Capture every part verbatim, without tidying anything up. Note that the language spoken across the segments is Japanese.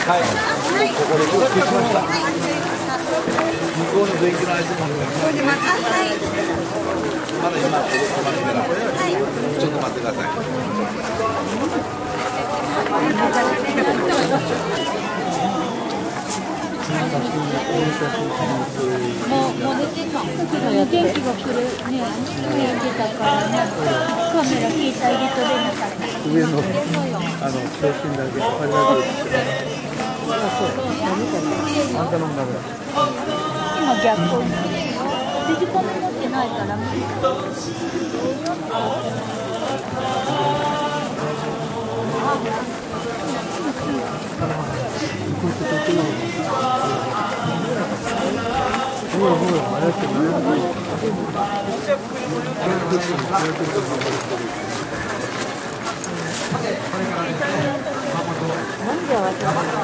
はい。ここで消しました。向こうの電気のアイスもあるから。まだ今止まってから。ちょっと待ってください。 もう、もう寝てんの。天気が来るね、上出たからね、カメラ携帯で撮れなかった。 上の、あの、中心だけ、あれだけ。あ、そう。あんたのカメラ。 今逆光に。デジカメ持ってないから無理。 ほらほら、あやってる。 なんで私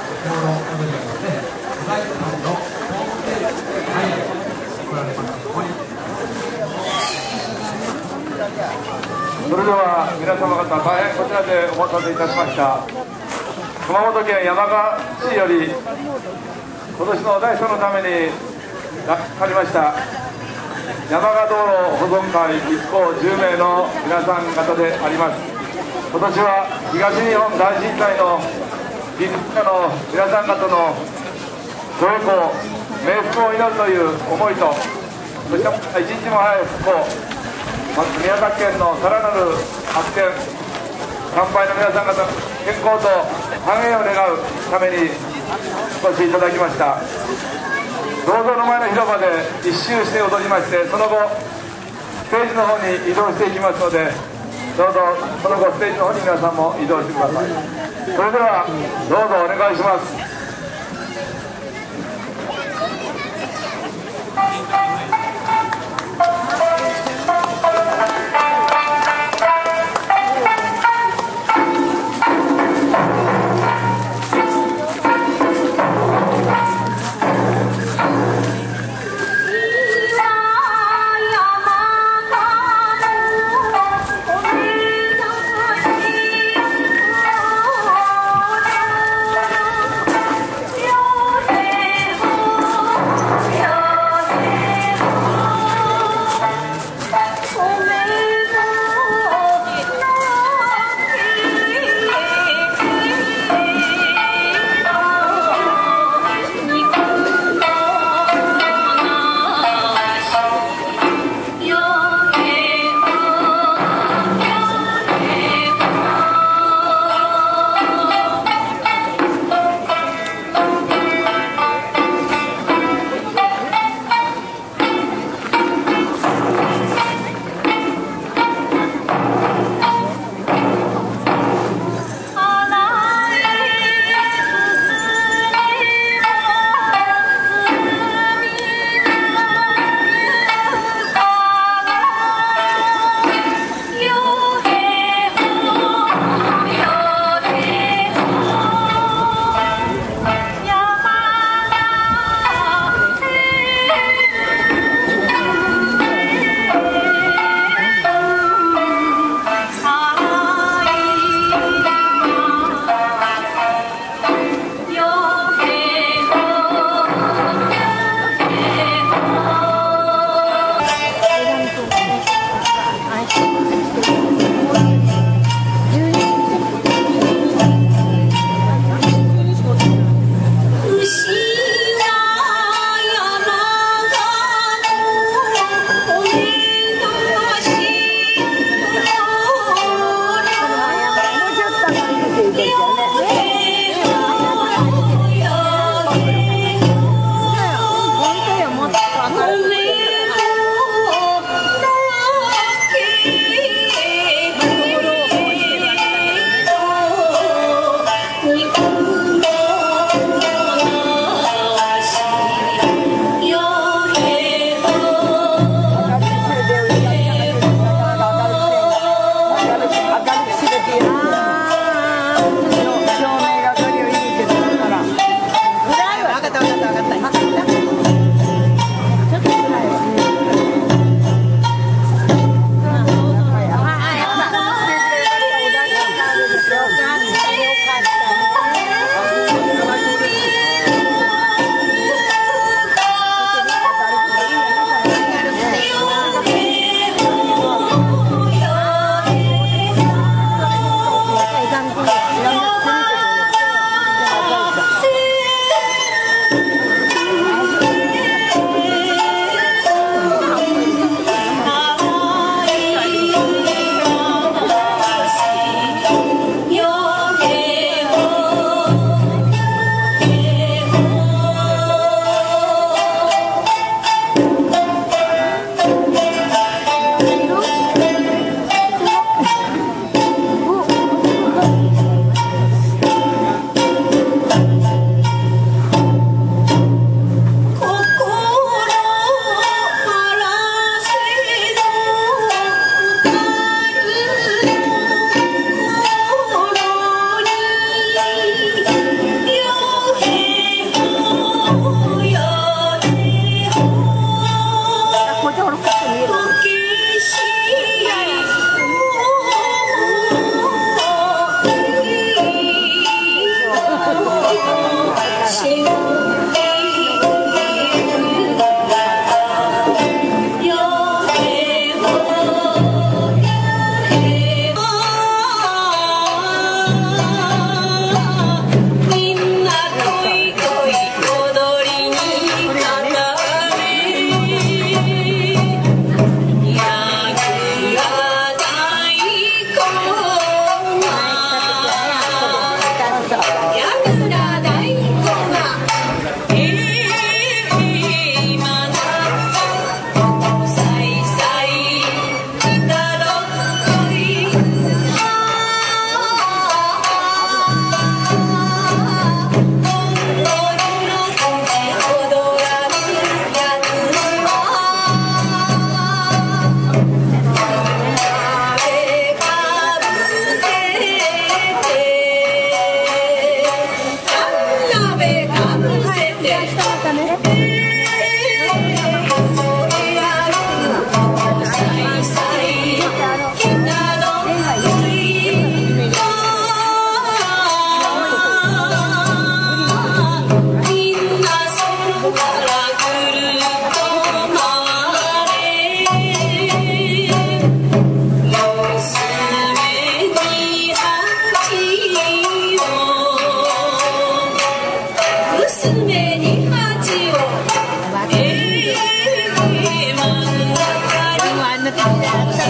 それでは皆様方、大変こちらでお待たせいたしました。熊本県山鹿市より今年の大暑のためにかかりました山鹿道路保存会一行じゅうめいの皆さん方であります。今年は東日本大震災の被災者の皆さん方のご栄光、冥福を祈るという思いと、そして一日も早い復興、まず宮崎県のさらなる発展、参拝の皆さん方健康と繁栄を願うためにお越しいただきました。銅像の前の広場で一周して踊りまして、その後ステージの方に移動していきますので、どうぞその後ステージの方に皆さんも移動してください。それではどうぞお願いします。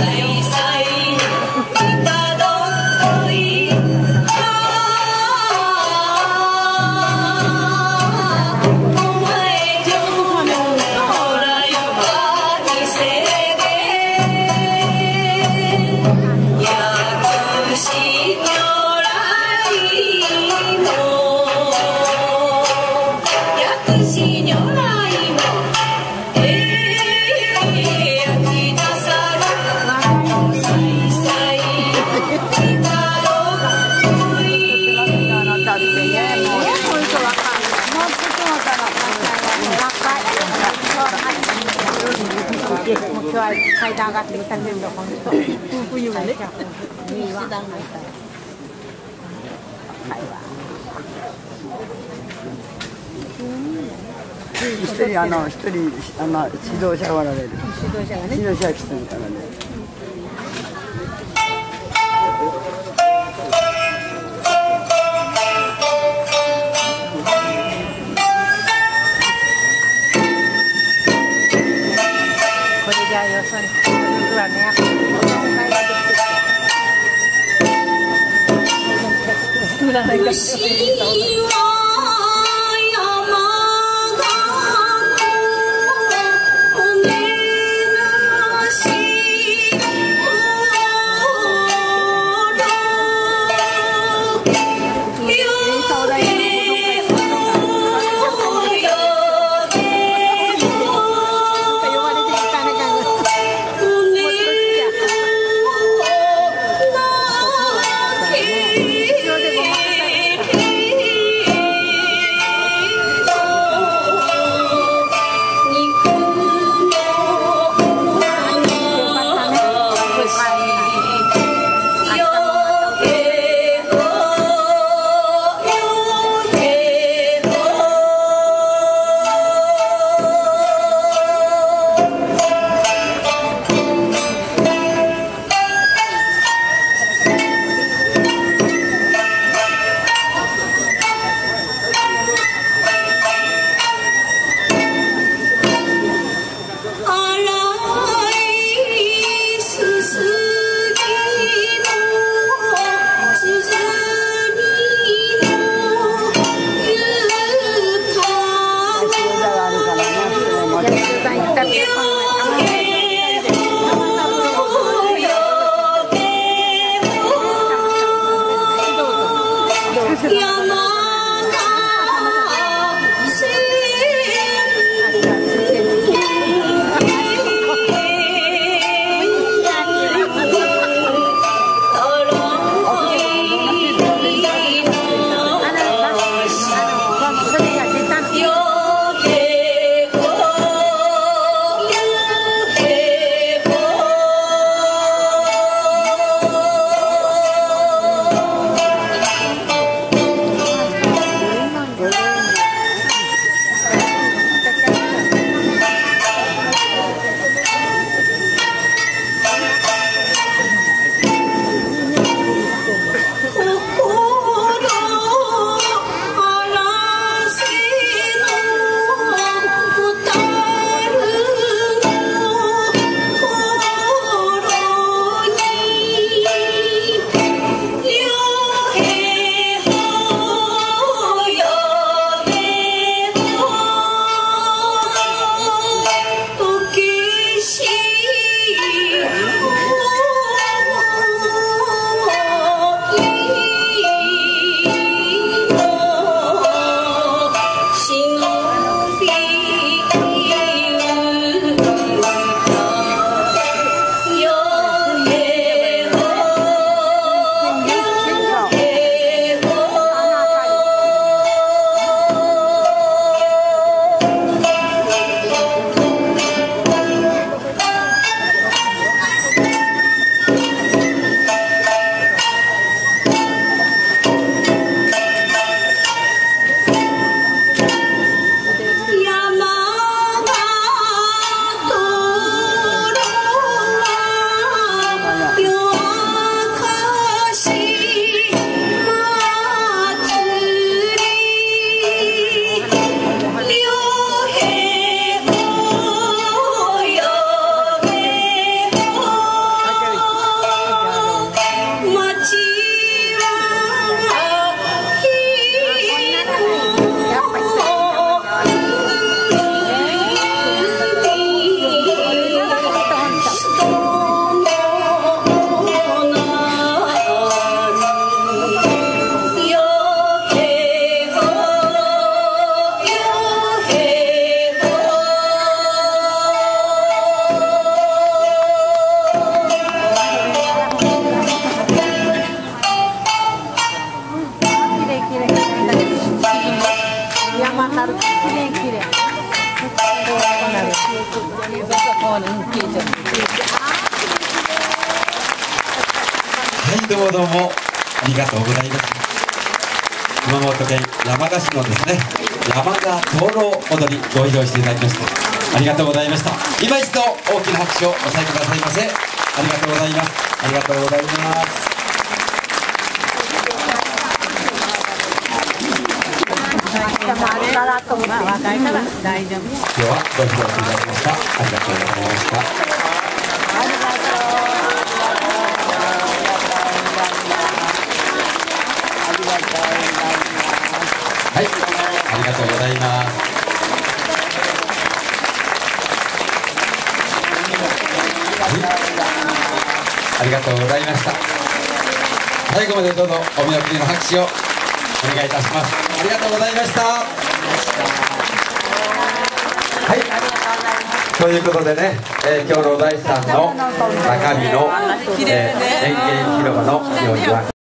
階段上がって歌ってるとこの人冬はねいいわ一人あの一人あの指導者がおられる。 指導者がね。 指導者が来てるからね。 これじゃあよそに行くわね。 ともどうもありがとうございます。熊本県山鹿市のですね、山鹿灯籠踊りご披露していただきましてありがとうございました。今一度大きな拍手をお伝えくださいませ。ありがとうございます。ありがとうございます。 からとまあ若いから大丈夫。 今日はご披露していただきました。ありがとうございました。はい、ありがとうございます。はい、ありがとうございました。最後までどうぞお見送りの拍手をお願いいたします。ありがとうございました。はい、ということでね、えー、今日のお大師さんの中身の、えー、演芸広場の行事は